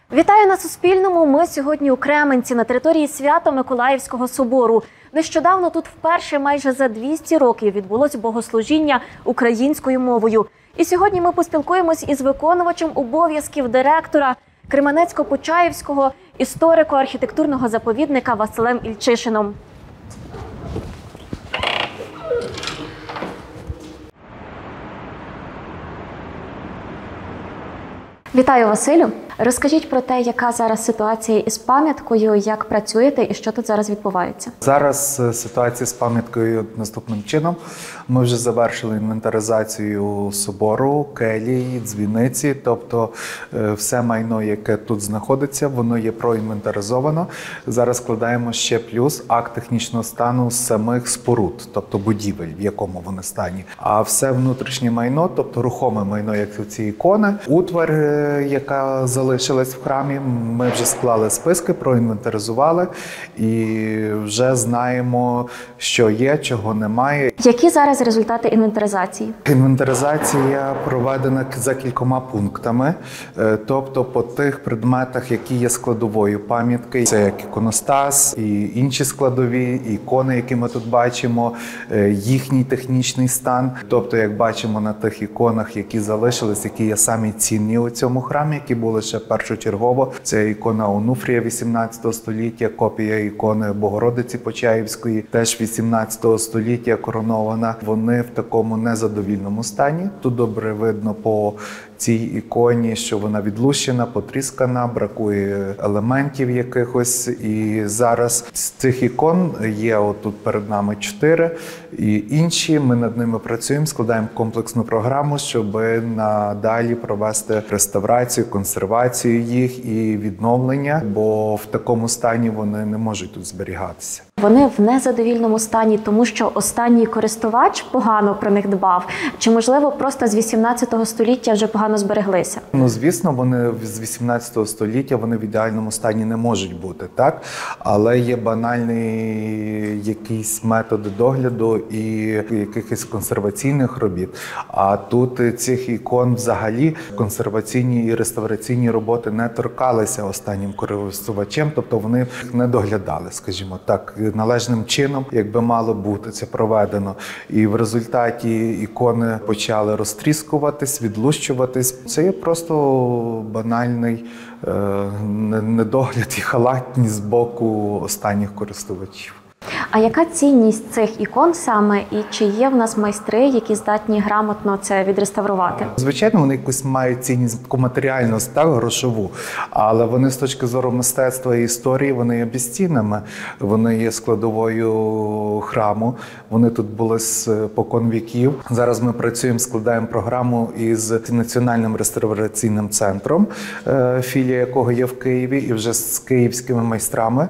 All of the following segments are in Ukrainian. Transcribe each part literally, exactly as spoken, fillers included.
Вітаю на Суспільному. Ми сьогодні у Кременці на території Свято-Миколаївського собору. Нещодавно тут вперше майже за двісті років відбулось богослужіння українською мовою. І сьогодні ми поспілкуємось із виконувачем обов'язків директора Кременецько-Почаївського історико-архітектурного заповідника Василем Ільчишином. Вітаю, Василю. Розкажіть про те, яка зараз ситуація із пам'яткою, як працюєте і що тут зараз відбувається. Зараз ситуація з пам'яткою наступним чином. Ми вже завершили інвентаризацію собору, келії, дзвіниці, тобто все майно, яке тут знаходиться, воно є проінвентаризовано. Зараз складаємо ще плюс акт технічного стану самих споруд, тобто будівель, в якому вони стані. А все внутрішнє майно, тобто рухоме майно, як ці ікони, утвар, яка залишилась в храмі, ми вже склали списки, проінвентаризували і вже знаємо, що є, чого немає. Які зараз результати інвентаризації? Інвентаризація проведена за кількома пунктами, тобто по тих предметах, які є складовою пам'ятки. Це як іконостас і інші складові, ікони, які ми тут бачимо, їхній технічний стан. Тобто, як бачимо на тих іконах, які залишились, які є самі цінні у цьому храмі, які були ще першочергово. Це ікона Онуфрія вісімнадцятого століття, копія ікони Богородиці Почаївської, теж вісімнадцятого століття, коронована. Вони в такому незадовільному стані. Тут добре видно по цій іконі, що вона відлущена, потріскана, бракує елементів якихось. І зараз з цих ікон є отут перед нами чотири. І інші, ми над ними працюємо, складаємо комплексну програму, щоб надалі провести реставрацію, консервацію їх і відновлення, бо в такому стані вони не можуть тут зберігатися. Вони в незадовільному стані, тому що останній користувач погано про них дбав? Чи, можливо, просто з вісімнадцятого століття вже погано збереглися? Ну, звісно, вони з вісімнадцятого століття, вони в ідеальному стані не можуть бути, так? Але є банальні якісь методи догляду і якихось консерваційних робіт. А тут цих ікон взагалі консерваційні і реставраційні роботи не торкалися останнім користувачем, тобто вони їх не доглядали, скажімо так, належним чином, якби мало бути це проведено. І в результаті ікони почали розтріскуватись, відлущуватись. Це є просто банальний е, недогляд і халатність з боку останніх користувачів. А яка цінність цих ікон саме, і чи є в нас майстри, які здатні грамотно це відреставрувати? Звичайно, вони якусь мають цінність таку матеріальну, так, грошову, але вони з точки зору мистецтва і історії, вони є безцінними, вони є складовою храму, вони тут були спокон віків. Зараз ми працюємо, складаємо програму із Національним реставраційним центром, філія якого є в Києві, і вже з київськими майстрами,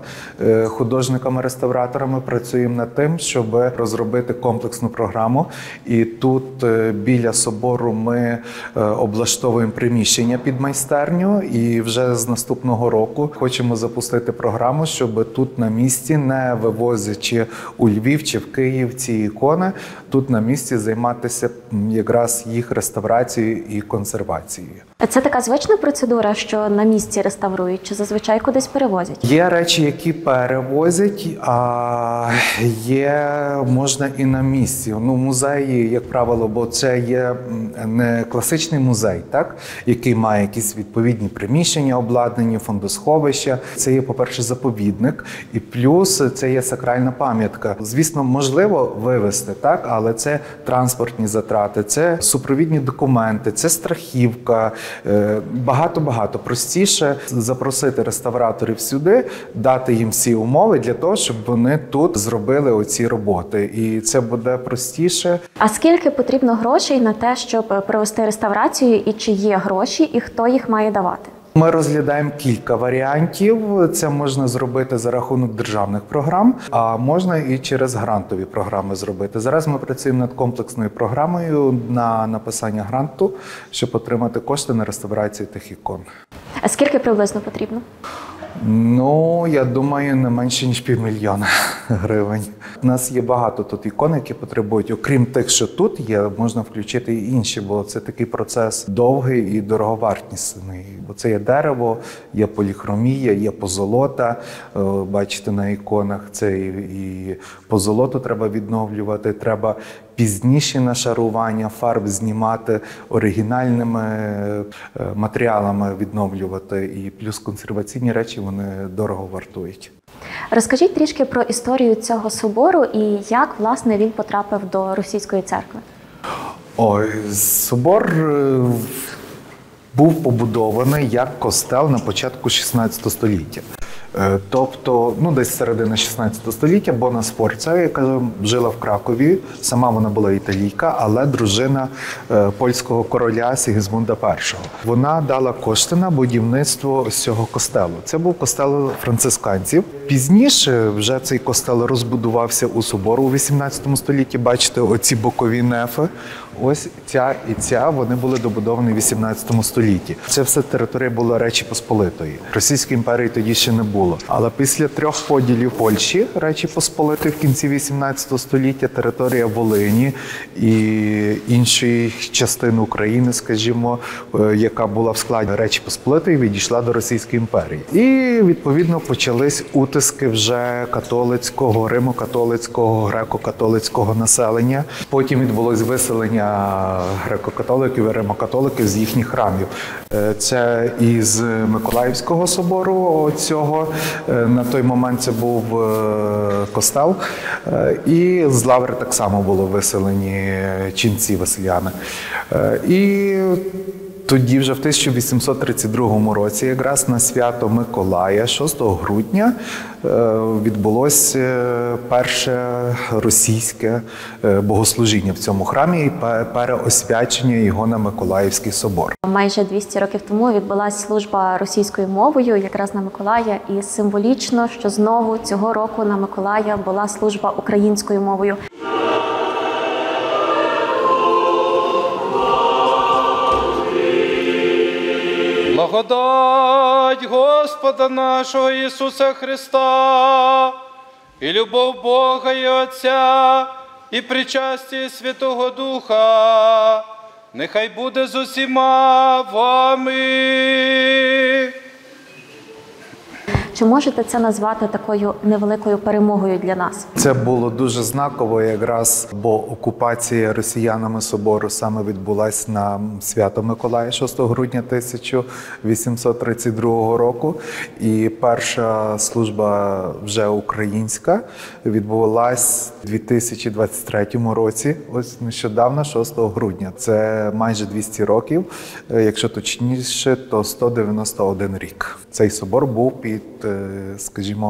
художниками-реставраторами працюємо над тим, щоб розробити комплексну програму. І тут біля собору ми облаштовуємо приміщення під майстерню, і вже з наступного року хочемо запустити програму, щоб тут на місці, не вивозячи у Львів чи в Київ ці ікони, тут на місці займатися якраз їх реставрацією і консервацією. Це така звична процедура, що на місці реставрують, чи зазвичай кудись перевозять? Є речі, які перевозять, а є можна і на місці. Ну, музеї, як правило, бо це є не класичний музей, так, який має якісь відповідні приміщення, обладнані, фондосховища. Це є, по-перше, заповідник, і плюс це є сакральна пам'ятка. Звісно, можливо вивезти, так, але це транспортні затрати, це супровідні документи, це страхівка. Багато-багато простіше запросити реставраторів сюди, дати їм всі умови для того, щоб вони тут зробили оці роботи. І це буде простіше. А скільки потрібно грошей на те, щоб провести реставрацію, і чи є гроші, і хто їх має давати? Ми розглядаємо кілька варіантів. Це можна зробити за рахунок державних програм, а можна і через грантові програми зробити. Зараз ми працюємо над комплексною програмою на написання гранту, щоб отримати кошти на реставрацію тих ікон. А скільки приблизно потрібно? Ну, я думаю, не менше, ніж півмільйона. гривень. У нас є багато тут ікон, які потребують, окрім тих, що тут є, можна включити і інші, бо це такий процес довгий і дороговартісний. Бо це є дерево, є поліхромія, є позолота. Бачите на іконах, це і позолоту треба відновлювати, треба пізніші нашарування фарб знімати, оригінальними матеріалами відновлювати. І плюс консерваційні речі, вони дорого вартують. Розкажіть трішки про історію цього собору і як, власне, він потрапив до російської церкви. Ой, собор був побудований як костел на початку шістнадцятого століття. Тобто, ну, десь середина шістнадцятого століття, Бона Сфорца, яка жила в Кракові, сама вона була італійка, але дружина польського короля Сігізмунда першого. Вона дала кошти на будівництво цього костелу. Це був костел францисканців. Пізніше вже цей костел розбудувався у собору у вісімнадцятому столітті. Бачите, оці бокові нефи. Ось ця і ця, вони були добудовані в вісімнадцятому столітті. Це все територія була Речі Посполитої. Російської імперії тоді ще не було. Але після трьох поділів Польщі, Речі Посполитої в кінці вісімнадцятого століття, територія Волині і іншої частини України, скажімо, яка була в складі Речі Посполитої, відійшла до Російської імперії. І, відповідно, почались утиски вже католицького, римо-католицького, греко-католицького населення. Потім відбулось виселення греко-католиків і римо-католиків з їхніх храмів. Це із Миколаївського собору цього, на той момент це був костел, і з Лаври так само були виселені ченці василяни. І тоді вже в тисяча вісімсот тридцять другому році, якраз на свято Миколая, шостого грудня, відбулося перше російське богослужіння в цьому храмі і переосвячення його на Миколаївський собор. Майже двісті років тому відбулася служба російською мовою якраз на Миколая, і символічно, що знову цього року на Миколая була служба українською мовою. Благодать Господа нашого Ісуса Христа, і любов Бога і Отця, і причастя Святого Духа, нехай буде з усіма вами. Чи можете це назвати такою невеликою перемогою для нас? Це було дуже знаково якраз, бо окупація росіянами собору саме відбулася на свято Миколая шостого грудня тисяча вісімсот тридцять другого року. І перша служба вже українська відбулася у дві тисячі двадцять третьому році, ось нещодавно, шостого грудня. Це майже двісті років, якщо точніше, то сто дев'яносто один рік. Цей собор був під, скажімо,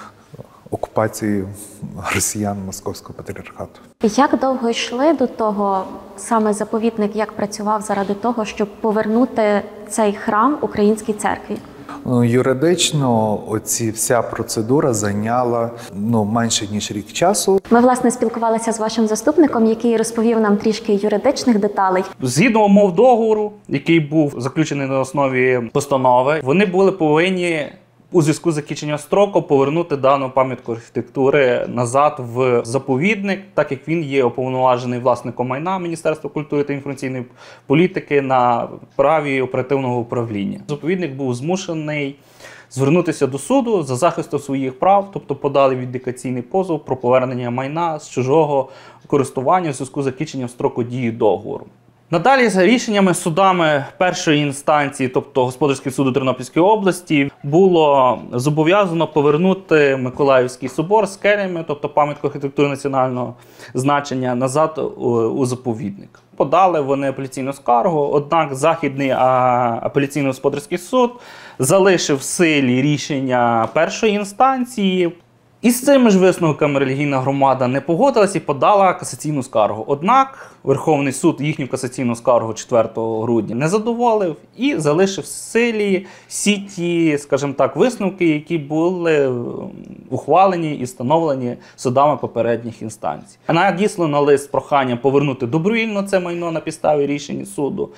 окупацією росіян Московського патріархату. Як довго йшли до того, саме заповідник, як працював заради того, щоб повернути цей храм українській церкві? Ну, юридично оці вся процедура зайняла ну, менше, ніж рік часу. Ми, власне, спілкувалися з вашим заступником, який розповів нам трішки юридичних деталей. Згідно умов договору, який був заключений на основі постанови, вони були повинні у зв'язку з закінченням строку повернути дану пам'ятку архітектури назад в заповідник, так як він є уповноважений власником майна Міністерства культури та інформаційної політики на праві оперативного управління. Заповідник був змушений звернутися до суду за захистом своїх прав, тобто подали віддикаційний позов про повернення майна з чужого користування в зв'язку з закінченням строку дії договору. Надалі за рішеннями судами першої інстанції, тобто Господарський суд Тернопільської області, було зобов'язано повернути Миколаївський собор з келями, тобто пам'ятку архітектури національного значення, назад у заповідник. Подали вони апеляційну скаргу, однак Західний апеляційний господарський суд залишив в силі рішення першої інстанції. І з цими ж висновками релігійна громада не погодилась і подала касаційну скаргу. Однак Верховний суд їхню касаційну скаргу четвертого грудня не задоволив і залишив в силі всі ті, скажімо так, висновки, які були ухвалені і встановлені судами попередніх інстанцій. Надіслано лист з проханням повернути добровільно це майно на підставі рішення суду.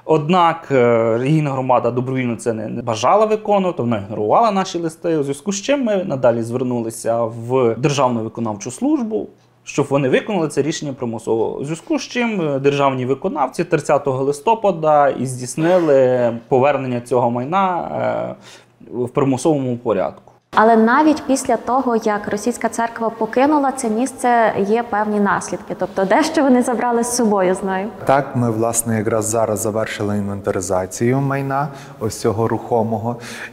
Однак е, релігійна громада добровільно це не не бажала виконувати, вона ігнорувала наші листи, у зв'язку з чим ми надалі звернулися в Державну виконавчу службу, щоб вони виконали це рішення примусово. У зв'язку з чим державні виконавці тридцятого листопада і здійснили повернення цього майна е, в примусовому порядку. Але навіть після того, як російська церква покинула це місце, є певні наслідки. Тобто дещо вони забрали з собою, знаю. Так, ми, власне, якраз зараз завершили інвентаризацію майна ось цього рухомого.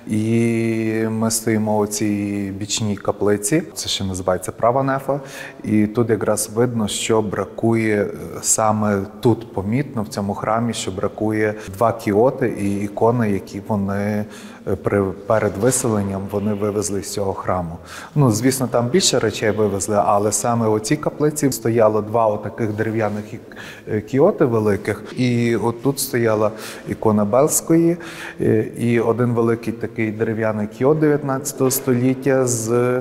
І ми стоїмо у цій бічній каплиці, це ще називається права нефа. І тут якраз видно, що бракує саме тут помітно, в цьому храмі, що бракує два кіоти і ікони, які вони при, перед виселенням вони вивезли з цього храму. Ну, звісно, там більше речей вивезли, але саме у цій каплиці стояло два отаких дерев'яних кіоти великих. І от тут стояла ікона Белзької і один великий такий дерев'яний кіот дев'ятнадцятого століття з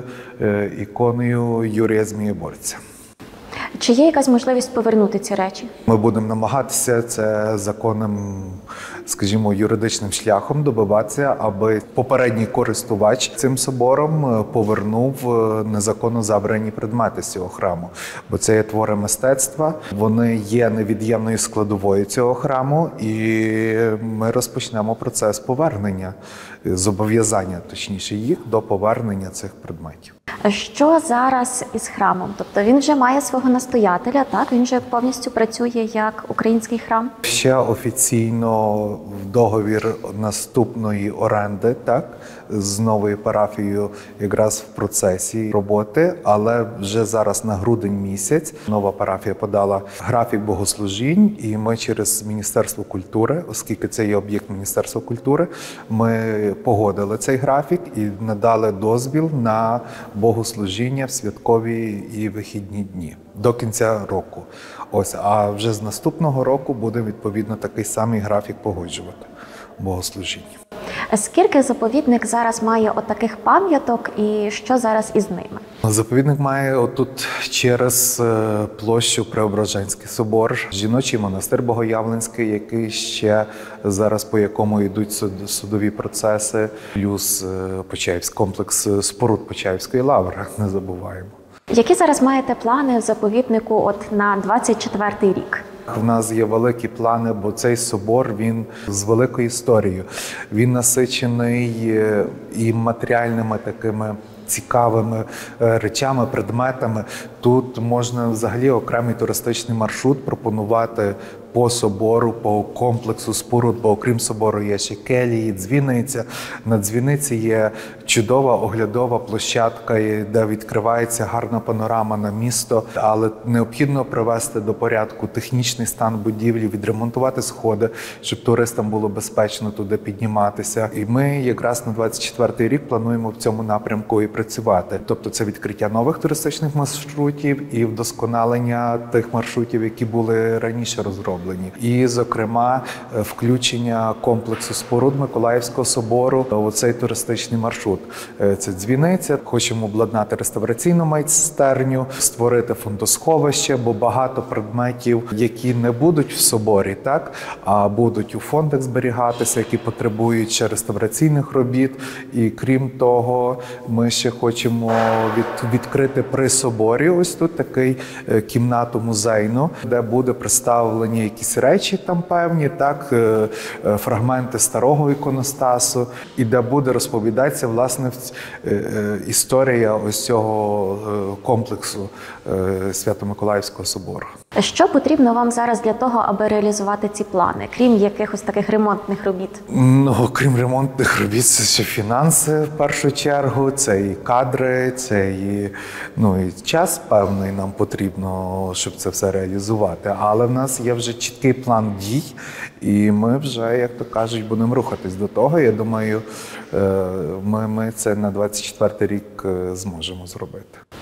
іконою Юрія Змієборця. Чи є якась можливість повернути ці речі? Ми будемо намагатися це законним, скажімо, юридичним шляхом добиватися, аби попередній користувач цим собором повернув незаконно забрані предмети з цього храму. Бо це є твори мистецтва, вони є невід'ємною складовою цього храму, і ми розпочнемо процес повернення, зобов'язання, точніше, їх до повернення цих предметів. Що зараз із храмом? Тобто він вже має свого настоятеля, так? Він вже повністю працює як український храм? Ще офіційно в договір наступної оренди, так, з новою парафією якраз в процесі роботи, але вже зараз на грудень місяць нова парафія подала графік богослужінь, і ми через Міністерство культури, оскільки це є об'єкт Міністерства культури, ми погодили цей графік і надали дозвіл на богослужіння в святкові і вихідні дні до кінця року. Ось, а вже з наступного року буде відповідно такий самий графік погоджувати богослужіння. Скільки заповідник зараз має отаких пам'яток і що зараз із ними? Заповідник має отут через площу Преображенський собор, жіночий монастир Богоявленський, який ще зараз по якому йдуть судові процеси, плюс Почаївський комплекс споруд Почаївської лаври, не забуваємо. Які зараз маєте плани в заповіднику от на двадцять четвертий рік? В нас є великі плани, бо цей собор, він з великою історією. Він насичений і матеріальними такими цікавими речами, предметами. Тут можна взагалі окремий туристичний маршрут пропонувати по собору, по комплексу споруд, бо окрім собору є ще келії, дзвіниця. На дзвіниці є чудова оглядова площадка, де відкривається гарна панорама на місто, але необхідно привести до порядку технічний стан будівлі, відремонтувати сходи, щоб туристам було безпечно туди підніматися. І ми якраз на двадцять четвертий рік плануємо в цьому напрямку і працювати. Тобто це відкриття нових туристичних маршрутів і вдосконалення тих маршрутів, які були раніше розроблені. І, зокрема, включення комплексу споруд Миколаївського собору у цей туристичний маршрут. Це дзвіниця, хочемо обладнати реставраційну майстерню, створити фондосховище, бо багато предметів, які не будуть в соборі, так, а будуть у фондах зберігатися, які потребують ще реставраційних робіт. І крім того, ми ще хочемо від, відкрити при соборі ось тут такий кімнату музейну, де буде представлені якісь речі там певні, так, фрагменти старого іконостасу, і де буде розповідатися, власне, історія ось цього комплексу Свято-Миколаївського собору. Що потрібно вам зараз для того, аби реалізувати ці плани, крім якихось таких ремонтних робіт? Ну, крім ремонтних робіт, це ще фінанси в першу чергу, це і кадри, це і, ну, і час певний нам потрібно, щоб це все реалізувати. Але в нас є вже чіткий план дій, і ми вже, як то кажуть, будемо рухатись до того. Я думаю, ми, ми це на двадцять четвертий рік зможемо зробити.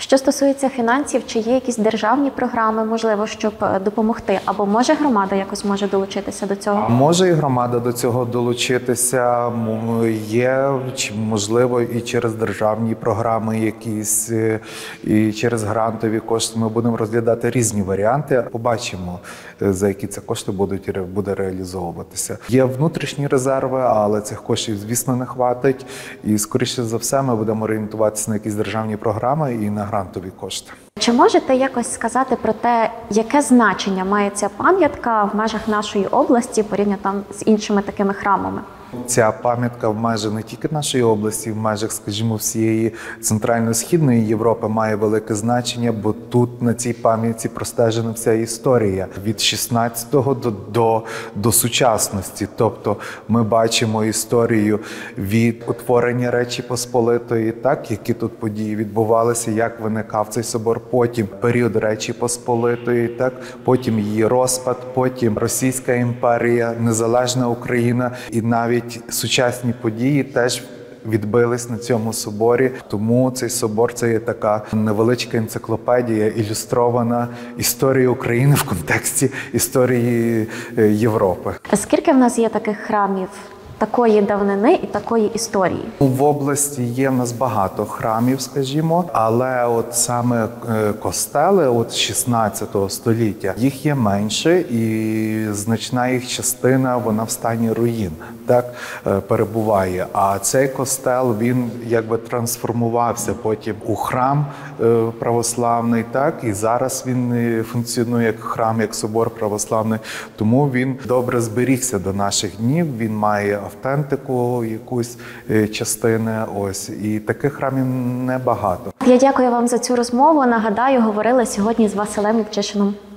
Що стосується фінансів, чи є якісь державні програми, можливо, щоб допомогти? Або може громада якось може долучитися до цього? Може і громада до цього долучитися. М, Є, чи, можливо, і через державні програми якісь, е, і через грантові кошти. Ми будемо розглядати різні варіанти. Побачимо, е, за які це кошти будуть ре- буде реалізовуватися. Є внутрішні резерви, але цих коштів, звісно, не хватить. І, скоріше за все, ми будемо орієнтуватися на якісь державні програми і на грантові кошти. Чи можете якось сказати про те, яке значення має ця пам'ятка в межах нашої області порівняно там з іншими такими храмами? Ця пам'ятка в межах не тільки нашої області, в межах, скажімо, всієї центрально-східної Європи має велике значення, бо тут на цій пам'ятці простежена вся історія від шістнадцятого до, до, до сучасності. Тобто ми бачимо історію від утворення Речі Посполитої, так, які тут події відбувалися, як виникав цей собор, потім період Речі Посполитої, так, потім її розпад, потім Російська імперія, незалежна Україна і навіть сучасні події теж відбились на цьому соборі. Тому цей собор – це є така невеличка енциклопедія, ілюстрована історія України в контексті історії е, Європи. Скільки в нас є таких храмів такої давнини і такої історії? В області є в нас багато храмів, скажімо, але от саме е, костели от шістнадцятого століття, їх є менше, і значна їх частина, вона в стані руїн, так, е, перебуває. А цей костел, він якби трансформувався потім у храм е, православний, так, і зараз він е, функціонує як храм, як собор православний, тому він добре зберігся до наших днів, він має автентику якусь е, частини, ось, і таких храмів небагато. Я дякую вам за цю розмову. Нагадаю, говорили сьогодні з Василем Євчишином.